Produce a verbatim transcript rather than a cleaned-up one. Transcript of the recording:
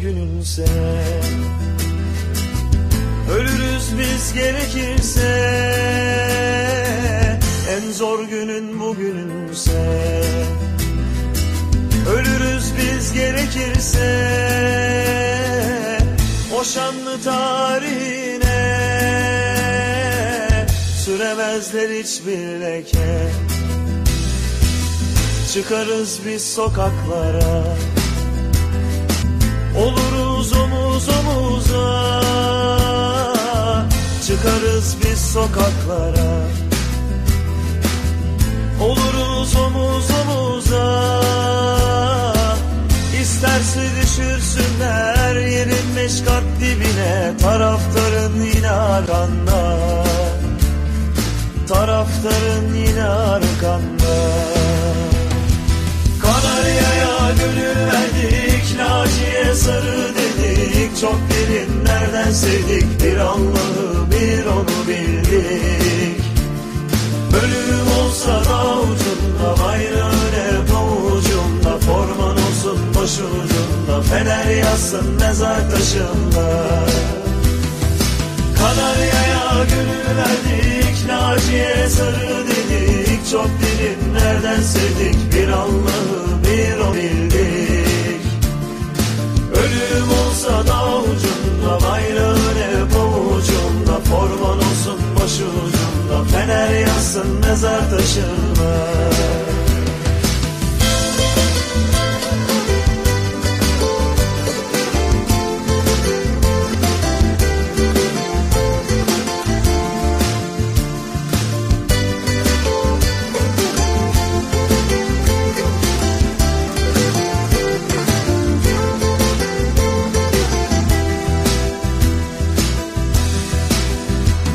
gününse, ölürüz biz gerekirse. En zor günün bugününse, ölürüz biz gerekirse. O şanlı tarihine süremezler hiçbir leke. Çıkarız biz sokaklara, oluruz omuz omuza. Çıkarız biz sokaklara, oluruz omuz omuza. İsterse düşürsünler yerin beş kat dibine, taraftarın yine arkanda, taraftarın yine arkanda. Kanarya'ya gönül verdik, Naciye sarı dedik. Çok derinlerden sevdik, bir Allah'ı bir onu bildik. Ölüm olsa da ucunda, bayrağın hep avucunda. Forman olsun başucunda, fener yazsın mezar taşında. Kanarya'ya gönül verdik, Naciye sarı dedik. Çok derinlerden sevdik, bir Allah'ı bir o bildik. Ölüm olsa da ucunda, bayrağın hep avucunda. Forman olsun başucunda, fener yazsın mezar taşında.